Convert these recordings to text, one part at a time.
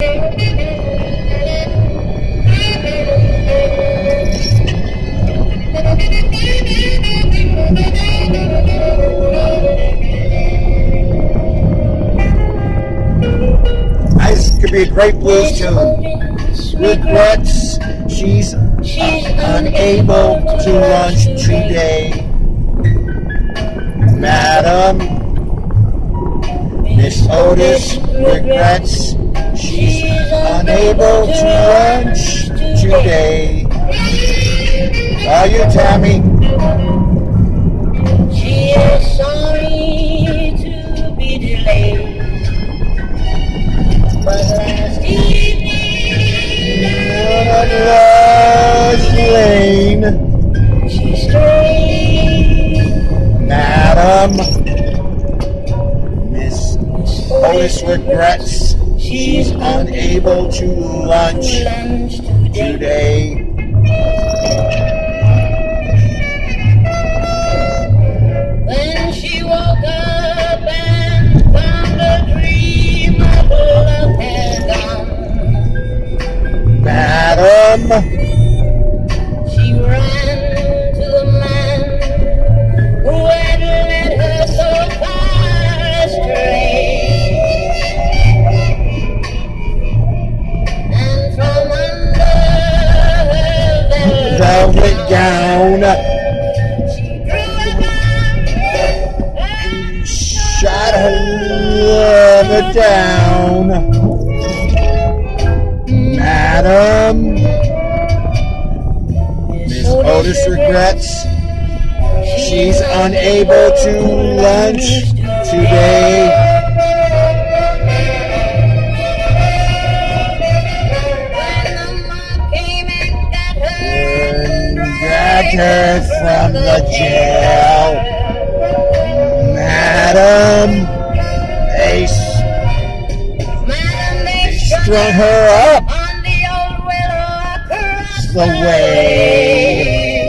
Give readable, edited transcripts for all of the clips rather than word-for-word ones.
This could be a great blues tune. Regrets, she's unable to lunch today. Madam, Miss Otis regrets she's unable to lunch today. Are you, Tammy? She is sorry to be delayed, but last evening, Lane, she strayed. Madam, Miss Otis regrets she's unable to lunch today. When she woke up and found a dream of love had gone, Madam, she ran to the man who had led her so far astray. And from under her velvet gown, she drew a gun, shot her lover down. Madam, Miss Otis regrets she's unable to lunch today. when the mob came and got her And dragged her from the jail. Madam, they Madam, they strung her up on the old willow across the way.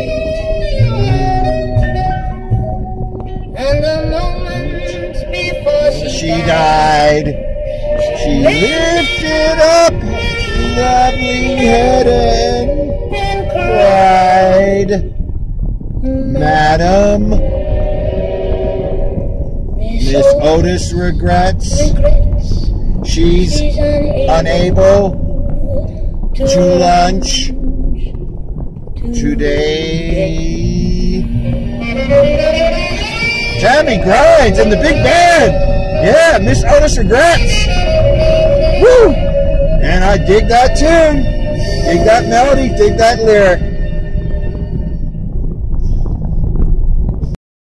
And the moment before She died. She lifted up lovely head and cried. Madam, Miss Otis regrets she's unable to lunch today. Tammy Grinds and the big band. Yeah, Miss Otis regrets. Woo! And I dig that tune. Dig that melody. Dig that lyric.